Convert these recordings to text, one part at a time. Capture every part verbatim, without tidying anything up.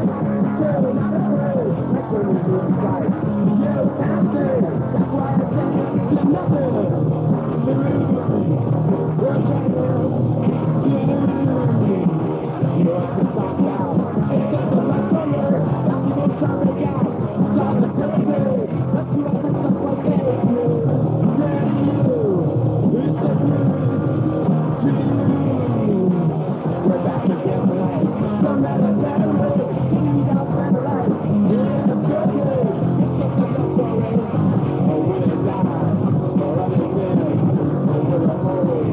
Oh,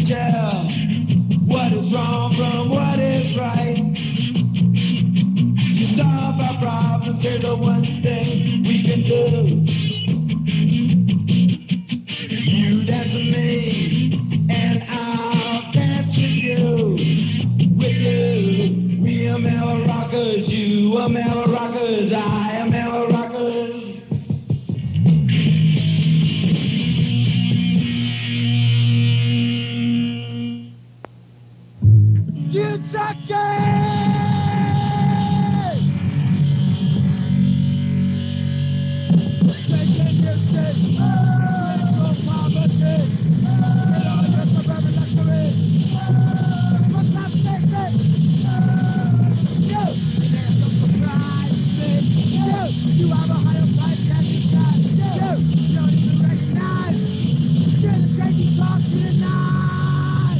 tell what is wrong from what is right. To solve our problems, here's the one thing we can do. You dance with me, and I'll dance with you. With you, we Amerarockers, you Amerarockers, I Amerarockers. You suck it! Taking your state, oh, poverty, get all your suburban luxury. What's that statement? You, there's no surprise, you, you have a higher price than you got. You, you don't even recognize. You're the crazy talk to the night.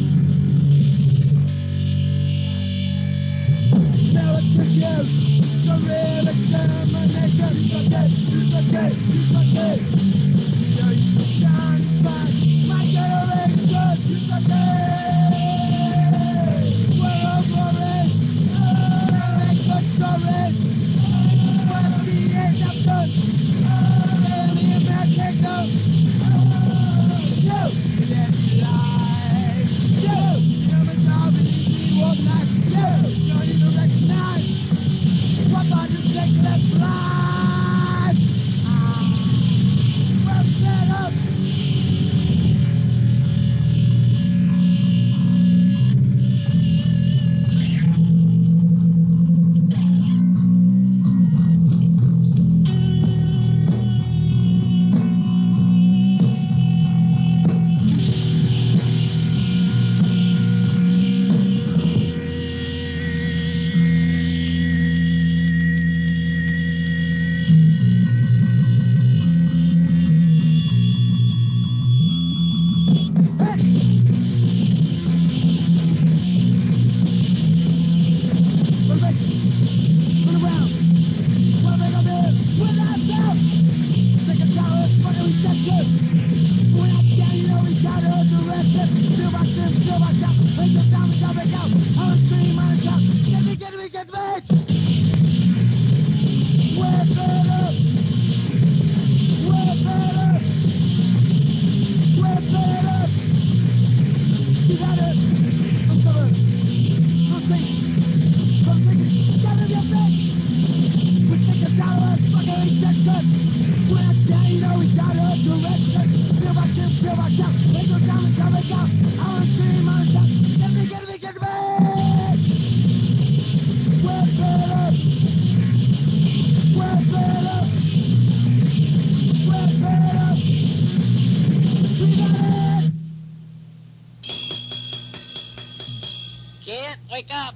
Now it's just you, the real extermination. You forget, you forget, you forget. You know you can shine bright, my generation. You forget. We're over it. Make good stories. What the end of good. The American You, you didn't lie. You, you're a job and you won't like. You, you don't even recognize. What about you take left life? Ah, we're fed up. Wake up!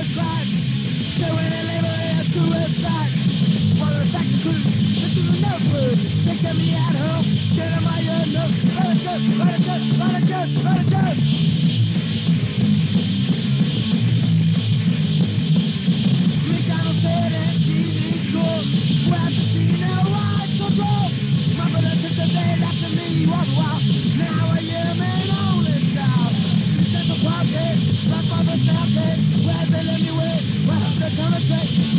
was crime. So when they label it as suicide, one of the facts include this is a no food. They kept me at home, get on my own note. Run a joke, run a joke, run a joke, run a joke. McDonald said and she needs gold. Well, the tea now rides control. My brother took the day after me all the while. Now I am an only child. Central Park, my father's mountain. Where's the anyway? Well, they're gonna take